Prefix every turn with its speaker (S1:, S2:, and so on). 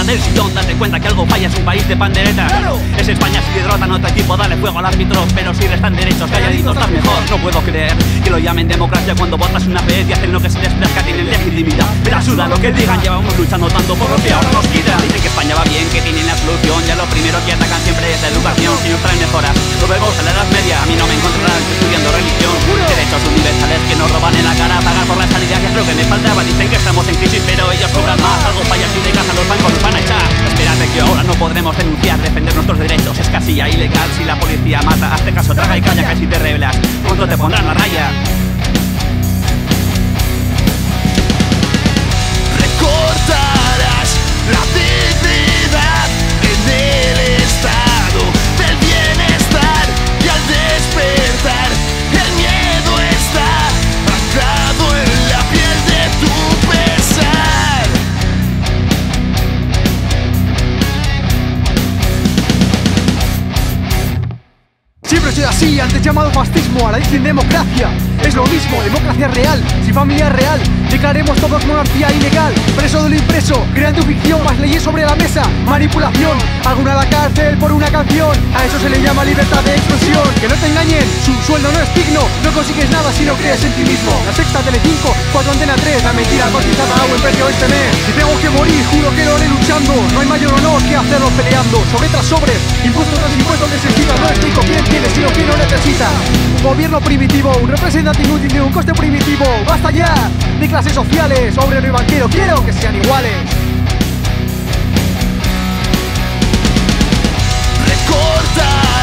S1: del sillón, date cuenta que algo falla, es un país de panderetas. Es España si derrotan a otro equipo, dale fuego al árbitro, pero si restan derechos, calladitos estás mejor. No puedo creer que lo llamen democracia cuando votas una vez y hacen lo que se les plazca, tienen legitimidad. Pero ayuda lo que digan, llevamos luchando tanto por lo que ahora nos quitan. Dicen que España va bien, que tienen la solución, ya lo primero que atacan siempre es la educación. Si nos traen mejoras, lo vemos en la Edad Media, a mí no me encontrarán estudiando religión. Derechos universales que nos roban en la cara, pagar por la sanidad, ya es lo que me faltaba. Dicen que estamos en crisis, pero ellos cobran más. Algo falla si de casa los bancos nos van a echar. Espérate que ahora no podremos denunciar, defender nuestros derechos es casi ya ilegal. Si la policía mata, hazte caso, traga y calla, que si te rebelas pronto te pondrán la raya.
S2: Recortarás la dignidad en el estado del bienestar y al despertar el miedo está anclado en la piel de tu pesar.
S3: Siempre soy así, antes llamado fascismo, ahora dicen democracia. Es lo mismo, democracia real, sin familia real. Declaremos todos monarquía ilegal. Preso de lo impreso, creando ficción, más leyes sobre la mesa, manipulación. Alguna a la cárcel por una canción, a eso se le llama libertad de expresión. Que no te engañen, su sueldo no es digno, no consigues nada si no crees en ti mismo. La Sexta, Telecinco, 4 Antena 3, la mentira cotizada a buen precio este mes. Si tengo que morir, juro que lo haré luchando. No hay mayor honor que hacerlo peleando. Sobre tras sobre, impuesto tras impuesto necesita. No explico quién tiene, sino quién no necesita. Un gobierno primitivo, un representante inútil de un coste primitivo. Basta ya de clases sociales, obrero y banquero, quiero que sean iguales.
S2: Recorta